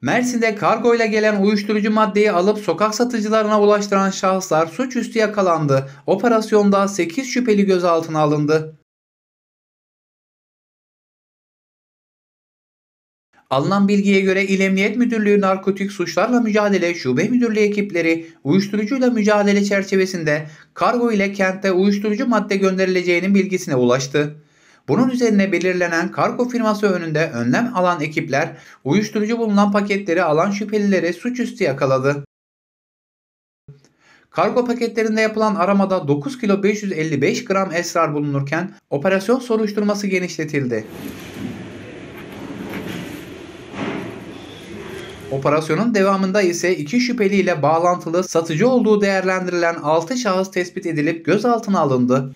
Mersin'de kargo ile gelen uyuşturucu maddeyi alıp sokak satıcılarına ulaştıran şahıslar suçüstü yakalandı. Operasyonda 8 şüpheli gözaltına alındı. Alınan bilgiye göre İl Emniyet Müdürlüğü Narkotik Suçlarla Mücadele Şube Müdürlüğü ekipleri uyuşturucuyla mücadele çerçevesinde kargo ile kentte uyuşturucu madde gönderileceğinin bilgisine ulaştı. Bunun üzerine belirlenen kargo firması önünde önlem alan ekipler uyuşturucu bulunan paketleri alan şüphelileri suçüstü yakaladı. Kargo paketlerinde yapılan aramada 9 kilo 555 gram esrar bulunurken operasyon soruşturması genişletildi. Operasyonun devamında ise 2 şüpheliyle bağlantılı satıcı olduğu değerlendirilen 6 şahıs tespit edilip gözaltına alındı.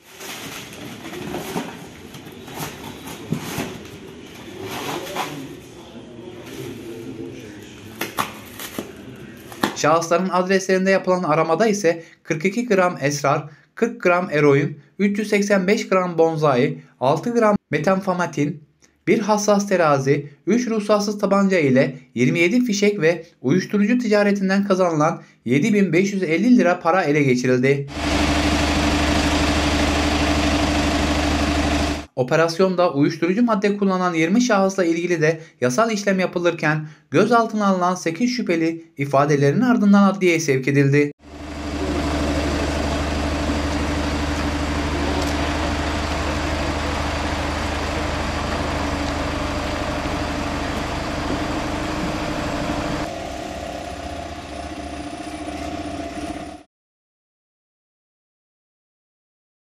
Şahısların adreslerinde yapılan aramada ise 42 gram esrar, 40 gram eroin, 385 gram bonzai, 6 gram metamfetamin, bir hassas terazi, 3 ruhsatsız tabanca ile 27 fişek ve uyuşturucu ticaretinden kazanılan 7.550 lira para ele geçirildi. Operasyonda uyuşturucu madde kullanan 20 şahısla ilgili de yasal işlem yapılırken gözaltına alınan 8 şüpheli ifadelerin ardından adliyeye sevk edildi.